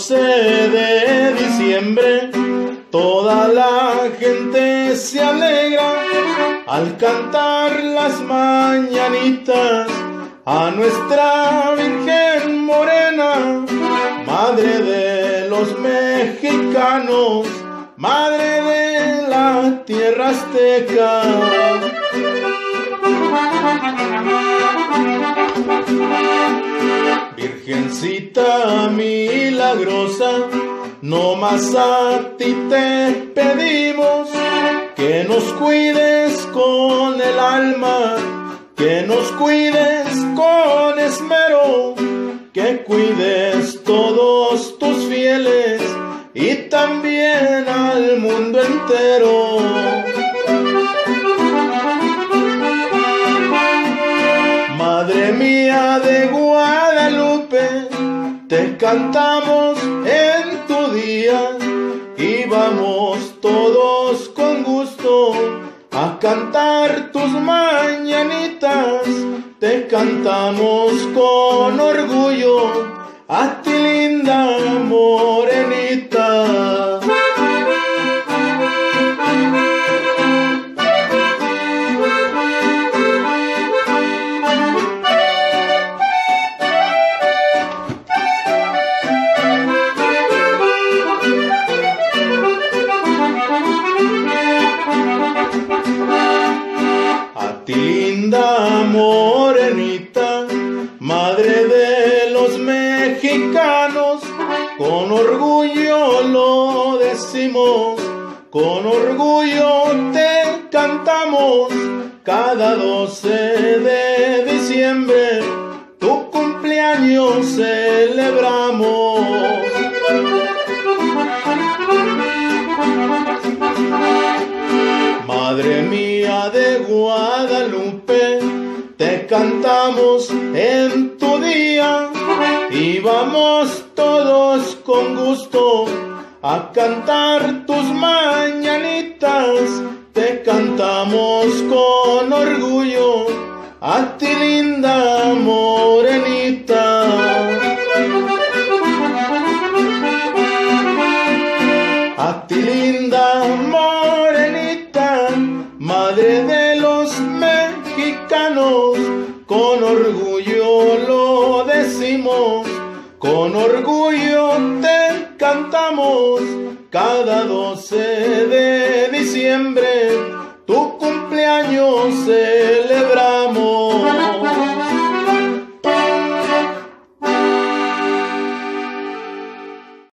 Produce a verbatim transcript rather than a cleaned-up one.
doce de diciembre, toda la gente se alegra al cantar las mañanitas a nuestra Virgen Morena, Madre de los mexicanos, Madre de la tierra azteca. Virgencita milagrosa, no más a ti te pedimos que nos cuides con el alma, que nos cuides con esmero, que cuides todos tus fieles y también al mundo entero. Madre mía de Guadalupe, te cantamos en tu día y vamos todos con gusto a cantar tus mañanitas. Te cantamos con orgullo a ti, linda morenita. Linda morenita, madre de los mexicanos, con orgullo lo decimos, con orgullo te cantamos. Cada doce de diciembre tu cumpleaños celebramos. Madre mía de Guadalupe, te cantamos en tu día y vamos todos con gusto a cantar tus mañanitas. Te cantamos con orgullo a ti, linda morenita. A ti, linda morenita, madre de los mexicanos, con orgullo lo decimos, con orgullo te cantamos. Cada doce de diciembre tu cumpleaños celebramos.